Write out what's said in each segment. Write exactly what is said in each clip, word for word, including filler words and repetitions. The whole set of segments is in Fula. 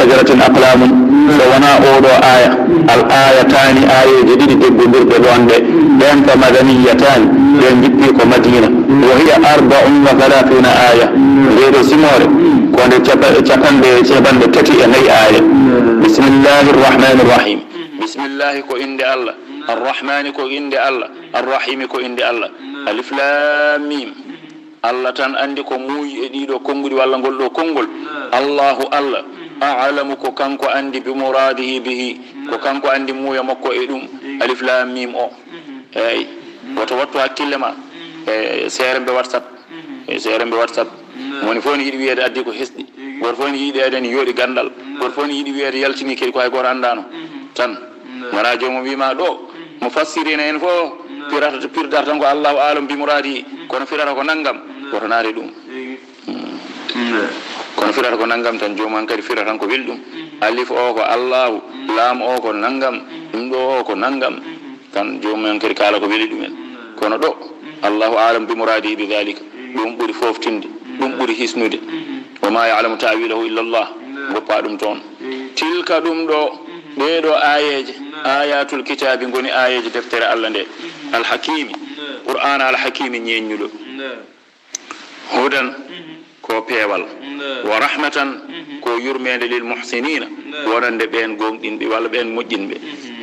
وانفجرت الأقلام فونا أولو آية الآيتان آية جديد تبدر بلوان بين مدنيتان بين جبيك مدينة وهي أربع وثلاثون آية غير سمور كون تشابن تشابن تتي أي آية بسم الله الرحمن الرحيم بسم الله كو إند الله الرحمن كو إند الله الرحيم كو إند الله ألف لام ميم الله تان عندي كو موي إديدو كونغول ولا نقول له كونغول الله الله أعلم كو كانكو عندي بمراده به كو كانكو عندي مويا مكو إدوم ألف لام ميم أو أي وتوتو هكيلما سيرم بواتساب سيرم بواتساب woni fof ne yiɗi wiyeede addi ko hesɗi goto fof ne yiɗi eden yooɗi gandal goto fof ne yiɗi wiyeede yaltini kadi ko hay goto anndano tan wona jomum wima ɗo mo fassirina en fof pirata to pirdata tan ko allahu alam bi muradi kono firata ko naggam goto naari ɗum kono firata ko naggam tan jomum kadi firata tan ko welɗum alif o ko allahu laam o ko naggam ɗum ɗo o ko naggam tan jomum kadi kala ko weli ɗumen kono ɗo allahu alam bi muradi bi dhalika ɗum ɓuri foftinde ɗum ɓuri hisnude wa ma ya'lamu ta'wilahu illa Allah goppa ɗum toon tilka ɗum ɗo ɗeɗo ayeje ayatul kitabi goni ayeje deftere Allah nde alhakimi qur'ana alhakimi ñeññuɗo hudan ko peewal wa rahmatan ko yurmede lil muhsinina wonande ɓen gonɗinɓe walla ɓen moƴƴinɓe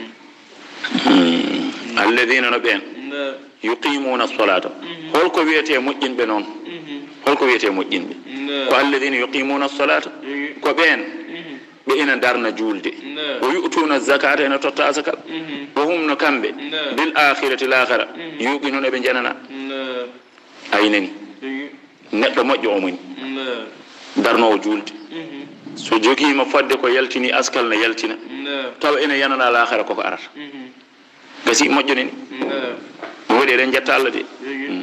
alladina no ɓen yuqimuna as-salata holko wiyete moƴƴinɓe noon holko wiyete moƴƴinɓe ko alladina yuqimuna as-salata ko ɓen ɓe ina darna julde o yu'tuna zakata ena totta asakal o hum no kamɓe bil akhirati l'akhira yuqinuna ɓe janana aynani neɗɗo moƴƴo o moni darnowo julde so jogiima fodde ko yaltini askal ne yaltina tawa ina yanana l'akhira koko arata gasi moƴƴo neni mo waɗi eɗen jetta Allah de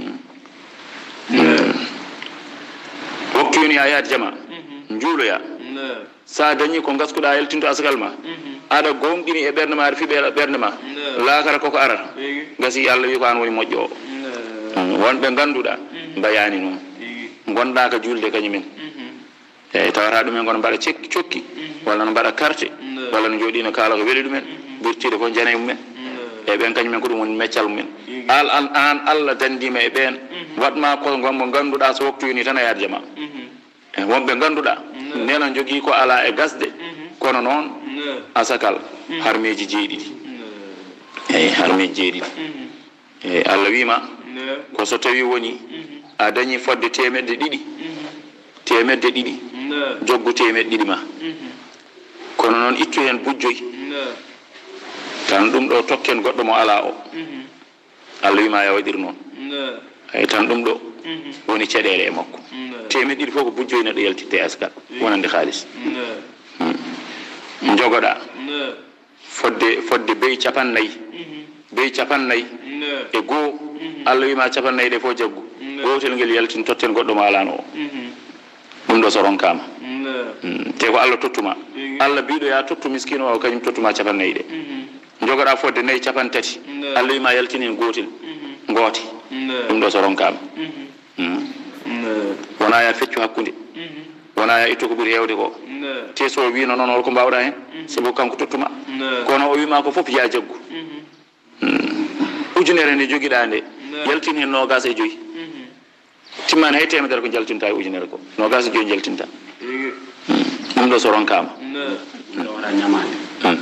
hokkiyoni a yaade jama juuloya sa dañi ko gaskuɗa yaltinto asakal ma aɗa gonɗini e ɓernde ma aɗa fiɓe ɓernde ma laakara koko arata gasi Allah wi ko an woni moƴƴo o wonɓe ganduɗa mbayani noon gonɗa ko julde kañumen eyyi tawata ɗumen kono mbaɗa cekki cokki walla no mbaɗa carte walla no jooɗino kaala ko weeli ɗumen ɓurtiɗe ko jane mumen e ɓen kañumen ko ɗum woni meccal mumen al an an Allah dandima e ɓen watma ko gommo ganduɗa so waktoyoni tan a yaade jama e wonɓe ganduɗa nena jogui ko ala e gasde kono noon asakal harmeji jeeɗiɗi eyyi harmeji jeeɗiɗi eyyi Allah wima ko so tawi woni a dañi fodde temedde ɗiɗi temedde ɗiɗi joggu temedde ɗiɗi ma kono noon ittu hen bujjoy tan ɗum ɗo tokken goɗɗo mo ala o Allah wima ya waɗir noon ay tan ɗum ɗo woni caɗele e makko temedde ɗiɗi fof ko bujjoy neɗɗo yaltitte e askal wonande haalis jogoɗa fodde fodde beyi capannayyi beyi capannayyi e goo Allah wima capannayyi ɗe fof jaggu gotel ngel yaltin totten goɗɗo mo alano o ɗum ɗo so ronkama te ko Allah tottuma Allah biɗo ya tottu miskino o kañum tottuma capannayyi ɗe jogoɗa fodde nayyi capan tati Allah wima yaltinin gotel gooti ɗum ɗo so ronkama wona ya feccu hakkude wona ya ittu ko ɓuuri hewde ko te so wino noon holko mbawɗa hen sabu kanko tottuma kono o wima ko foof ya jaggu ujunere nde joguiɗa nde yaltin hen nogas e joyyi timmani hay temedere ko jaltinta e ujunere ko nogas e joyyi jaltinta ɗum ɗo so ronkama waɗa ñamade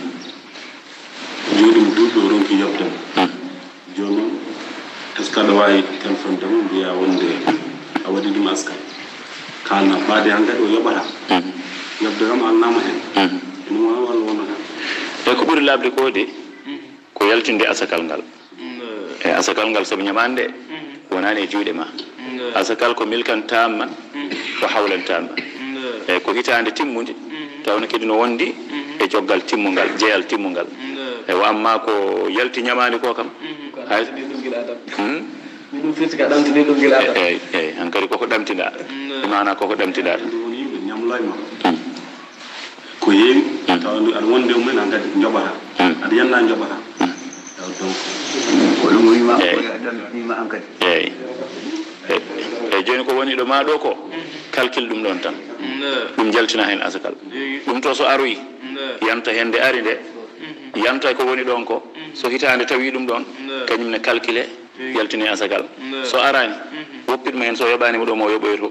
joɗimo duuɓi o ronki yobdemo joni noon est ce que aɗa wawi téléphone demo mbiya wonde a waɗi ɗum askal kalna faade hankkadi o yoɓata yobde kam alnama hen ɗum wa walla wonata e ko ɓuuri labde ko de ko yaltinde asakal ngal e asakal ngal saabu ñamande wonani e juuɗe ma asakal ko milkan tamman ko hawlan tamman e ko hitande timmude tawno kadi no wondi e joggal timmungal jeeyal timmungal e wa amma ko yalti ñamande ko kam hay ɗum firti ka ɗamtide ɗum gilaɗa eyyi eyyi hankkadi koko ɗamtiɗa mana koko ɗamtiɗa woni yimɓe ñamlayma ko heewi tawa aɗa wonde mumen hankkadi joɓata aɗa yanna joɓata donc ko ɗum wima wima hankkadi eyyi eyyi joni ko woni ɗo ma ɗo ko calcule ɗum ɗon tan ɗum jaltina hen asakal ɗum to so aroyi yanta hende ari nde yanta ko woni ɗon ko so hitande tawi ɗum ɗon kañum ne calculé yaltini asakal so arani woppitmo hen so yoɓanimo ɗo mo yoɓoyto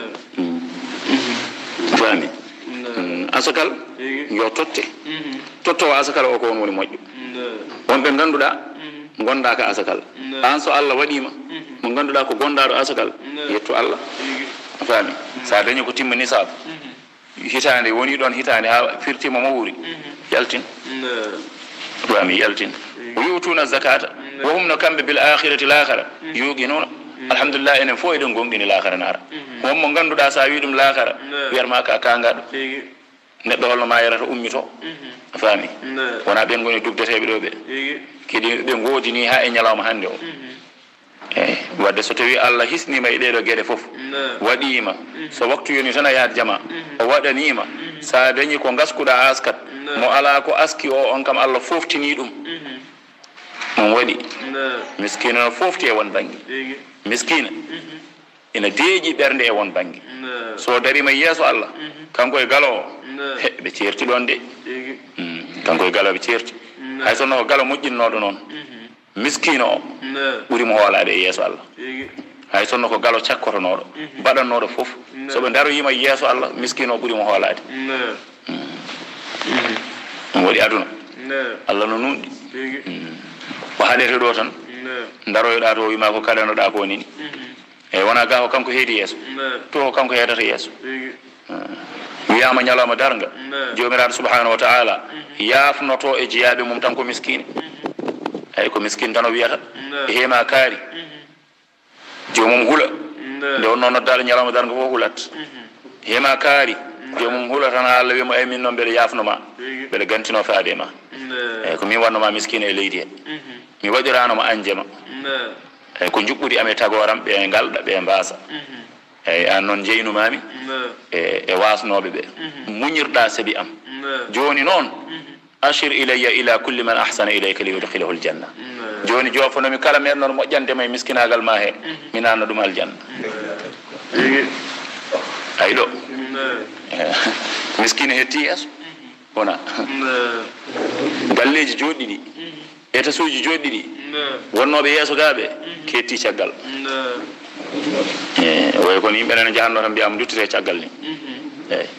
fami asakal yo totte tottowo asakal o ko won woni moƴƴo wonɓe ganduɗa gonda ka asakal an so Allah waɗima mo ganduɗa ko gondaɗo asakal yetto Allah fami sa dañi ko timma nisab hitande woni ɗon hitande ha firtima mo wuuri yaltin fami yaltin o yutuna zakata wo hum no kamɓe bil akhirati l'akhara yuqinuna alhamdulillah enen fof eɗen gonɗini l'akhara nara won mo ganduɗa sa wi ɗum l'akhara wiyatma ka kangaɗo neɗɗo holno ma yarata ummito fami wona ɓen goni dugdeteɓe ɗo ɓe kadi ɓe godini ha e ñalawma hande o eyyi wadde so tawi Allah hisnima e ɗeɗo gueɗe foof waɗima so waktu yoni tan a yahat jama o waɗanima sa dañi ko gaskuɗa askat mo ala ko aski o on kam Allah foftini ɗum mon waɗi miskina no fofti e won banggue miskina ina deeƴi ɓernde e won banggue so darima yeeso Allah kanko e galo o he ɓe ceerti ɗon de kanko e galo ɓe ceerti hay sonno ko galo moƴƴinnoɗo noon miskino o ɓuurimo hoolade e yeeso Allah hay sonno ko galo cakkotonoɗo baɗannoɗo foof soɓe daroyima yeeso Allah miskino o ɓuurimo hoolade ɗum waɗi aduna Allah no nunɗi ko haɗete ɗo tan daroyoɗa to wima ko kaɗanoɗa ko nini eyyi wona ga ko kanko heedi yeeso to ko kanko heedata yeeso wiyama ñalawma darga jomiraɗo subhanahu wa ta'ala yafnoto e jeeyaɓe mum tan ko miskine eyyi ko miskine tan o wiyata e heema kaari jomum huula nde wonno noddaɗo ñalawma darga fof hulat heema kaari jomum huula tan Allah wimo ay min noon mbeɗa yafnoma mbeɗa gantino faade ma eyyi ko min wannoma miskine e leydi he mi waɗiranoma anjema eyyi ko juɓɓudi ame tagoram ɓe galɗa ɓe mbasa eyyi an noon jeynumami e e wasnoɓe ɓe muñirɗa saabi am joni noon ashir ilayya ila kulli man ahsana ilayka li yudkhilahu aljanna joni jofonomi kala men noon moƴƴantema e miskinagal ma he mi nanna ɗum aljanna ayi ɗo miskine hetti yeeso wona galleji joɗɗi ɗi étasuji joɗɗi ɗi wonnoɓe yeeso gaɓe ketti caggal e way kono yimɓe nene jahanno tan mbiyama duttete caggal ni eyyi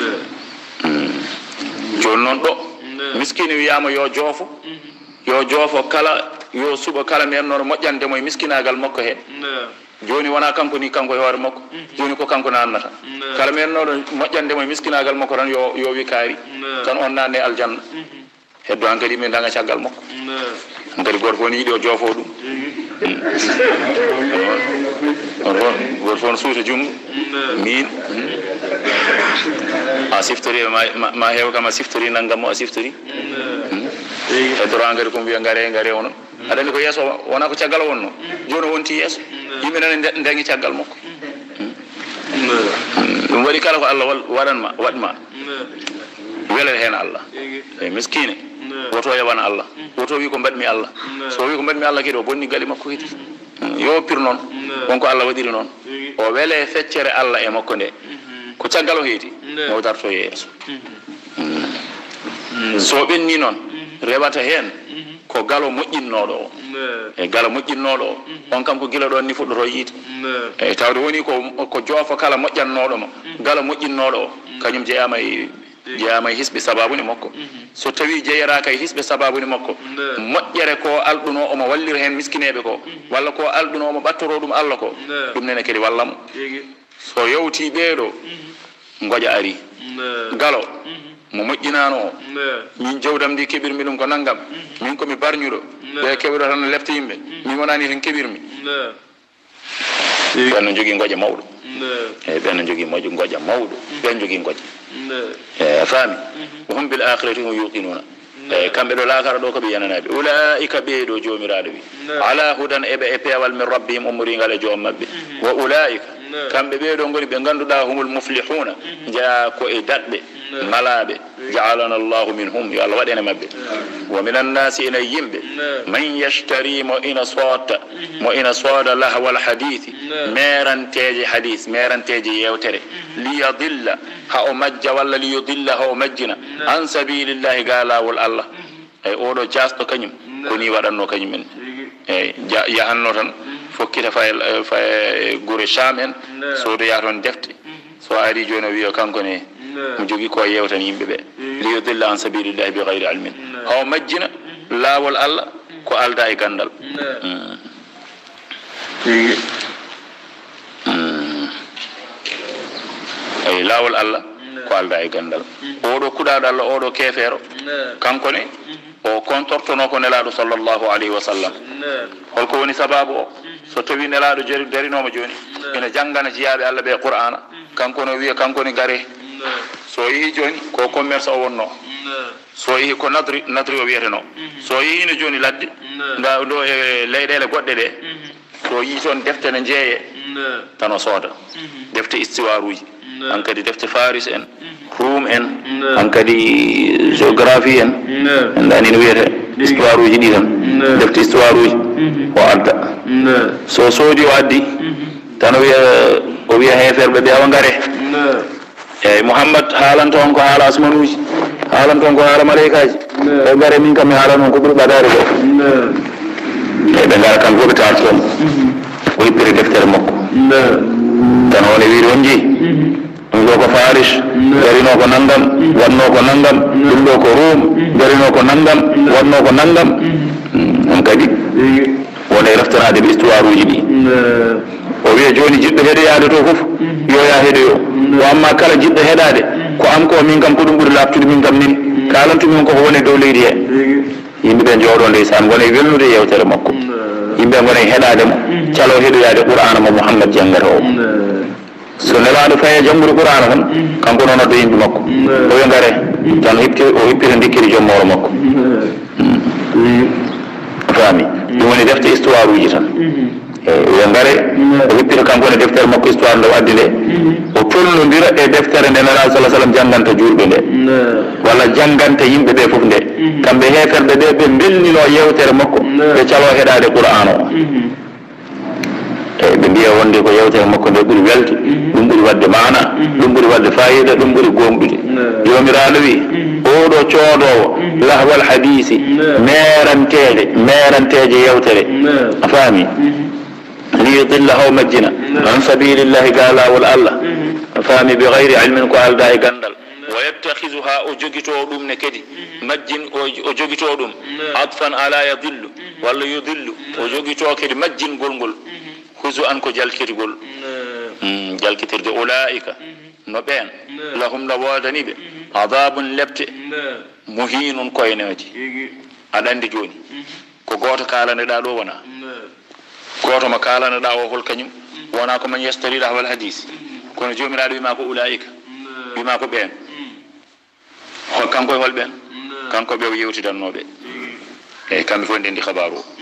joni noon ɗo miskine wiyama yo joofo yo joofo kala yo suɓa kala men noon moƴƴandemo e miskinagal makko he joni wona kanko ni kanko e hoore makko joni ko kanko nannata kala men noon moƴƴandemo e miskinagal makko tan yo yo wi kaari tan on nanne aljanna heddo han kadi min daga caggal makko kadi goto fof ne yiiɗi o joofo ɗum goto fof ne suuta junggo min a siftori ma ma heewa kam a siftori naggam o a siftori heddoro an kadi komi wiya gaare gaare onon aɗa andi ko yeeso wona ko caggal wonno joni o wonti yeeso yimɓe nane dañi caggal makko ɗum waɗi kala ko Allah waɗanma waɗma welere hen Allah e miskine woto yaɓana Allah woto wi ko mbaɗmi Allah so wi ko mbaɗmi Allah kadi o bonni gali makko kadi yo pir noon wonko Allah waɗiri noon o weele feccere Allah e makko nde ko caggal o heedi mo darto yeeso so ɓenni noon reɓata hen ko galo moƴƴinnoɗo o e galo moƴƴinnoɗo o on kam ko gila ɗon ni fuɗɗoto yiide eyyi tawde woni ko ko joofo kala moƴƴannoɗomo galo moƴƴinnoɗo o kañum jeeyama e jeeyama e hisɓe sababuni makko so tawi jeeyaraka e hisɓe sababuni makko moƴƴere ko alɗuno omo wallira hen miskineɓe ko walla ko alɗuno omo ɓattoro ɗum Allah ko ɗum nene kadi wallamo so yewti ɓeeɗo goƴa ari galo mo moƴƴinano o min jawdam ndi keɓirmi ɗum ko naggam min komi barñuɗo ɓe keɓɗo tan lefta yimɓe min wonani tan keɓirmi ɓen jogui goƴa mawɗo eyyi ɓen jogui moƴo goƴa mawɗo ɓen jogui goƴa eyyi a faami wa hum bil akhirati hum yuqinuna eyyi kamɓe ɗo laakara ɗo koɓe yananaɓe ulaika ɓeeɗo jomiraɗo wi ala hudan eɓe e peewal min rabbihim ummorigal e joom mabɓe wa ulaika kamɓe ɓeeɗo goni ɓe ganduɗa humul muflihuna jeeya ko e daɗɓe malaɓe ja'alana Allahu minhum yo Allah waɗene mabɓe wa minan nasi ina yimɓe man yashtari mo ina sootta mo ina sooda lahwal hadithi meranteje hadis meranteje yewtere liyadilla ha o majja walla liyudilla ha o majjina an sabilillahi ga lawol Allah ay oɗo jasɗo kañum koni waɗanno kañum en eyyi yahanno tan fokkita fa fa gure Sham en sodoya toon defte so ari joni o wiya kanko ne mo jogui ko yewtan yimɓeɓe liyudilla an sabilillahi bi gayri ilmin haw majjina laawol Allah ko alda e gandal eyi laawol Allah ko alda e gandal oɗo kuɗaɗo Allah oɗo kefeero kanko ne o kontortono ko nelaɗo sallllahu alayhi wa sallam holko woni sababu o so tawi nelaɗo jari darinomo joni ina janggana jiyaɓe Allah ɓe qur'ana kanko no wiya kanko ne gaare so yeehi joni ko commerce o wonno so yeehi ko nadri nadri o wiyeteno so yehino joni ladde nda ɗo e leyɗele goɗɗe ɗe so yii toon defte ne jeeye tan o sooda defte istiwaruji han kadi defte faris en rum en han kadi géographie en andani no wiyete histoire uji ɗi tan defte histoire uji o adda so soodi o addi tan o wiya o wiya heferɓe ɓe awa ngare eyyi Mouhammad haalanto on ko haala asmanuji haalanto on ko haala malaikaji ɓe ngare min kam mi haala noon ko ɓuuri ɓadare ɗo eyyi ɓe ngara kamɓe ɓe tawata toon o hippiri deftere makko tan wone wiiri on jeeyi ɗum ɗo ko faris garino ko nanngam wanno ko nanngam ɗum ɗo ko rum garino ko nanngam wanno ko nanngam on kadi wone raftanade ɓe histoire uji ɗi o wiya joni jiɗɗo heɗoyade to foof yo ya heɗoyo o amma kala jiɗɗo heɗade ko am ko min kam ko ɗum ɓuuri laftude min kam nin kalantumin koko woni dow leydi he yimɓeɓe jooɗo ndeysan wone welnude yewtere makko yimɓe gone heɗade mo calo heɗoyade qur'ana mo Mouhammad janggata o so nelaɗo faye janggude qur'ana kon kanko noon addo yimɓe makko o wiya ngare tan hippi o hippita dikkiri jommoro makko faami ɗum woni defte histoire uji tan eyyi o wiya ngare o hippita kanko ne deftere makko histoire nde o addi nde o tollodira e deftere nde nelaɗo salah sallam jangganta juurɓe nde walla jangganta yimɓe ɓe foof nde kamɓe heferɓe ɓe ɓe belnino yewtere makko ɓe calo heɗade qur'ana o eyyi ɓe mbiya wonde ko yewtere makko nde ɓuuri welde ɗum ɓuuri wadde mana ɗum ɓuuri wadde fayida ɗum ɓuuri gomɗude jomiraɗo wi oɗo coodowo lahwal hadisi merantede meranteje yewtere a faami liyudilla haw majjina an sabilillahi ga lawol Allah a faami bi gayri ilmin ko alda e gandal wa yattakhisuha o jogito ɗum ne kadi majjin o jogito ɗum atfan ala yadillu walla yudillu o jogito kadi majjingol ngol husu an ko jalkitigol jalkitirde ulaika no ɓen lahum no wodaniɓe adabun lebte muhinun koyneji aɗa andi joni ko goto kalaneɗa ɗo wona goto mo kalaneɗa o hol kañum wona ko man yastariɗa hawal hadis kono jomiraɗo wima ko ulaika wima ko ɓen hol kanko e hol ɓen kanko ɓe o yewtidannoɓe eyyi kamɓe fof ndendi habaru o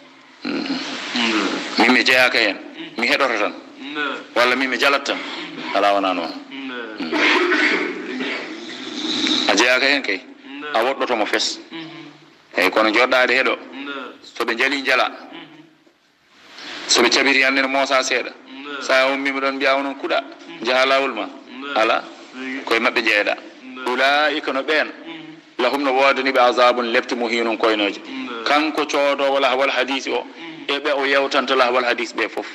min mi jeyaka hen mi heɗoto tan walla min mi jalat tan ala wona noon a jeyaka hen kay a woɗɗotomo fes eyyi kono joɗɗade heɗo soɓe jaali jala soɓe caɓiri annene moosa seeɗa sa ummima ɗon mbiya onon kuuɗa jaaha lawol ma ala koye mabɓe jeeɗa ulaika no ɓen lahum no wodaniɓe azabun lebte muhinun koynoje kanko coodowo lahwal hadisi o eɓe o yewtanta lahwal hadis ɓe foof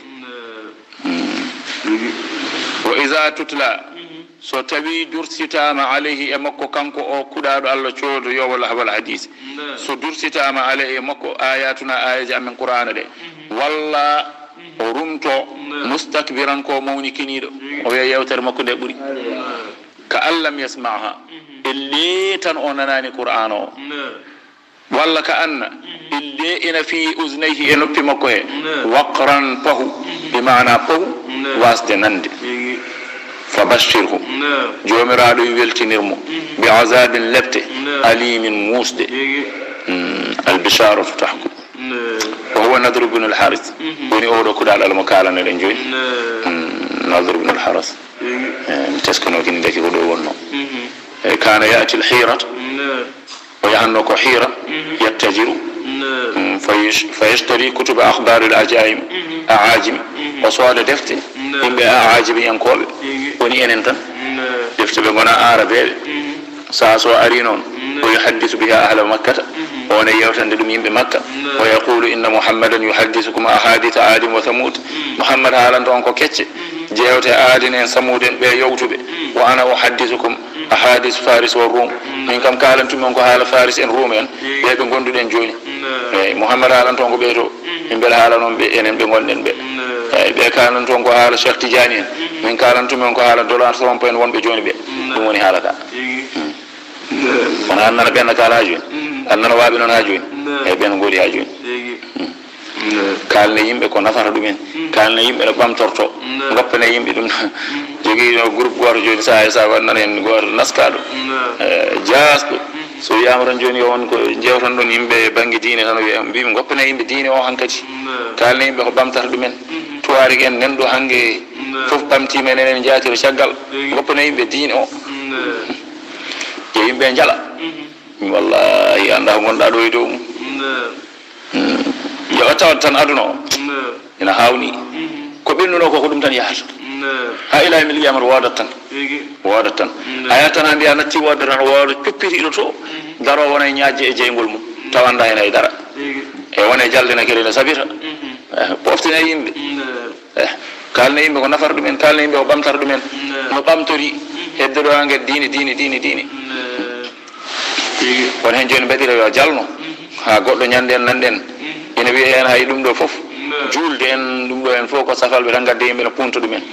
wa iza tutla so tawi dursitama alayhi e makko kanko o kuɗaɗo Allah coodo yowo lahwal hadis so dursitama alayhi e makko ayatuna ayaji amen qur'ana ɗe walla o rumto mustakbiran ko mawni kiniɗo o wiya yewtere makko nde ɓuuri ka allam yasmaha elle tan o nanani qur'ana o walla ka anna ille ina fi uznayhi e noppi makko he waqran pahu bi mana pahu wasde nande fa bashirhu jomiraɗo weltinirmo bi azabin lebte alimin musde albisharatu tahku wa huwa nadru ibn al-haris woni oɗo kuɗal almo kalane ɗen joni nadru ibn al-haris mi teskano kini deki ko ɗo wonno كان يأتي الحيرة ويعنق حيرة يتجر فيشتري كتب أخبار الأجائم أعاجم وصوال دفتي يمبي أعاجم ينقول وني أنت دفتي بغنا عربي ساسو أرينون ويحدث بها أهل مكة ونيوتن دم يمبي مكة ويقول إن محمدا يحدثكم أحاديث عاد وثمود محمد هالان تونكو كيتشي جيوت عاد ثمود بي يوتبي وأنا أحدثكم أحاديث فارس والروم من كم كالن تمون كو حال فارس ان روم en be be gonduden joni e muhammad halan ton ko be to min bel haala non be enen be gonden be e be kalan ton ko haala cheikh tidiane en min kalan tumon ko haala dollar trompe en wonbe joni be dum woni haala ka wana annana ben kala joni annana wabi non ha joni e ben godi ha joni kalne yimbe ko nafata dumen kalne yimbe do bamtorto goppene yimbe dum jogi no groupe goto joni sa sa wannan en goto naskado jasdo so yamaran joni won ko jewtan don yimbe bangi diine tan wi mbi mi goppene yimbe diine o hankati kalne yimbe ko bamtata dumen tuwari gen nendo hange fof bamti men en jaatiro caggal goppene yimbe diine o je yimbe jala wallahi anda gonda do e dow yo tawat tan aduna o ina hawni ko bennuno ko ko dum tan yahata ha ila mil yamar wadat tan wadat tan ayatan andi anati wadat tan wado cuppiti ilo to daro wona nyaaje e jeygol mum tawanda hen ay dara e wona jalde na kere la sabita poftina yimbe eh kalne yimbe ko nafar dum en kalne yimbe ko bamtar dum en no bamtori heddo do angel diini diini diini diini won hen joni badira yo jalno ha goddo nyanden nanden ina wi hen hay dum do fof julde en dum do en fof ko safalbe tan gadde yimbe no punto dum en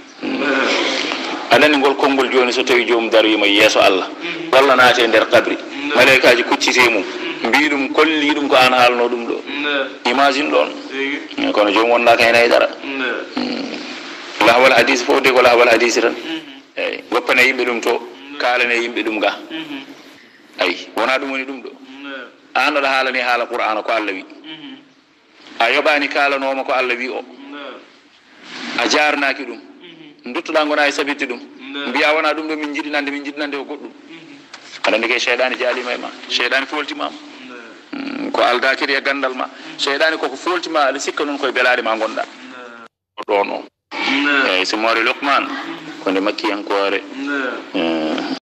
anani gol kongol joni so tawi joom darima yeso Allah walla naate nder qabri malaikaji kuccite mum mbi dum kolli dum ko an halno dum do imagine don kono joom wonna kay nay dara la wal hadith fo de ko la wal hadith tan ay goppane yimbe dum to kalane yimbe dum ga ay wona dum woni dum do an da halani hala qur'an ko Allah wi a yobani kalanoma ko Allah wi o a jarnaki dum duttuɗa gona e sabiti ɗum mbiya wona ɗum ɗo min jiɗinande min jiɗinande ko goɗɗum aɗa andi kay cheyɗani jaalima e ma cheyɗani foltimama ko aldakiri e gandal ma cheyɗani koko foltima aɗa sikka noon koye belade ma gonɗa ɗon o eyyi so moore Lokman ko nde makkiyankore